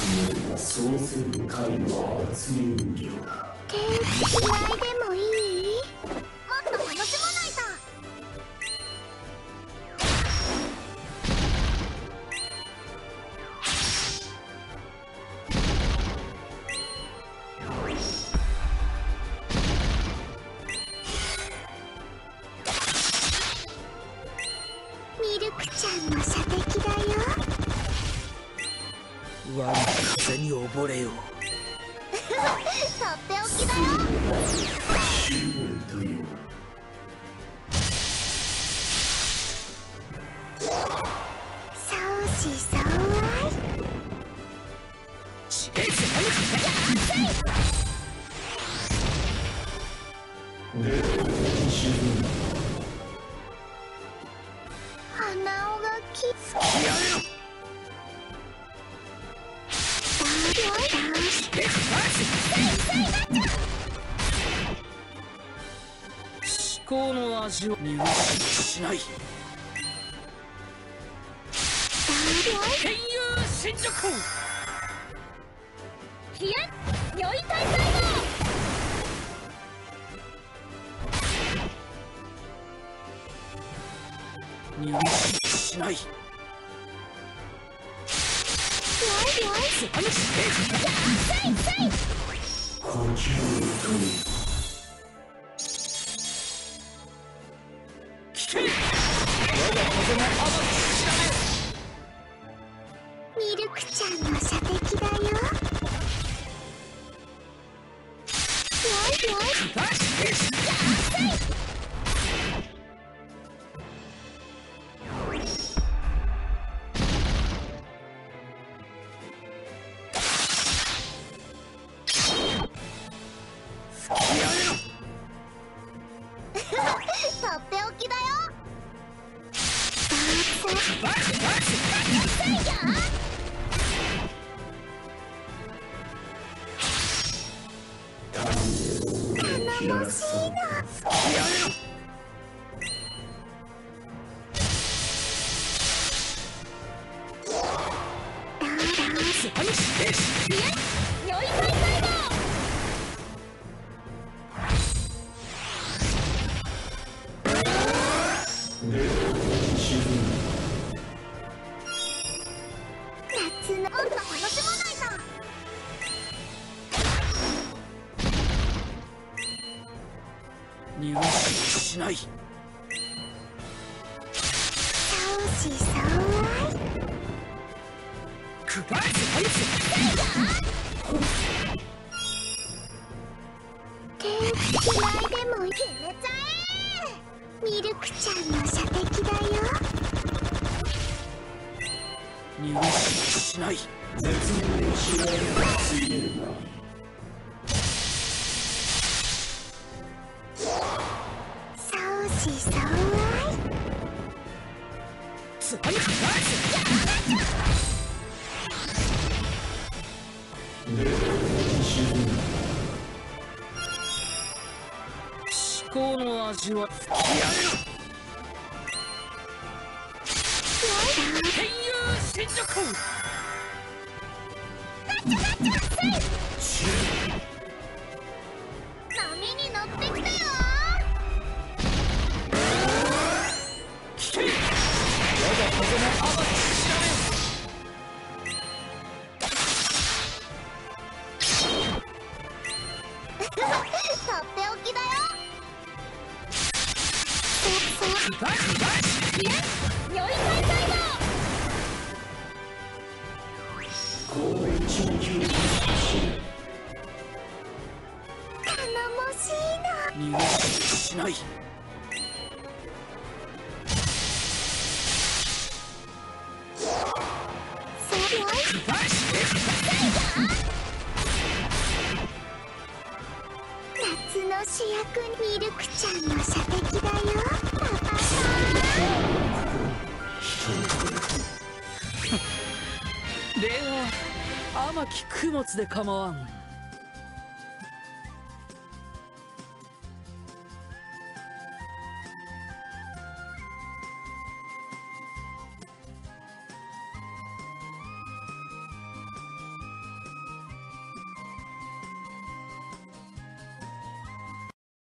そうせぬ貝は厚人形だ。 手つないでもいい？もっと楽しまないと。ミルクちゃんの射的だよ。 我が風に溺れよ。 とっておきだよ。相思相愛。鼻緒がきつきやめろ。 至高の味を入手しない。天佑神女君。 ひえ、よい大会だ。 入手しない。 ミルクちゃんの射的だよ。とっておきだよ。頼もしいな。よい大会だ。夏のもっと楽しまないと。 入手しない。 相思相愛。手つないでも決めちゃえ。ミルクちゃんの射的だよ。 入手しない。 絶妙しないがついてるな。 相思相愛。 至高の味はやめろ。天佑神女君。 波に乗ってきてよ。 聞け。我が風の甘き知らめ。 とっておきだよ。よい大会だ。 こう一撃を頼もしいな。 入手しない。 夏の主役ミルクちゃんの射的だよ。パパさ礼は甘き供物で構わん。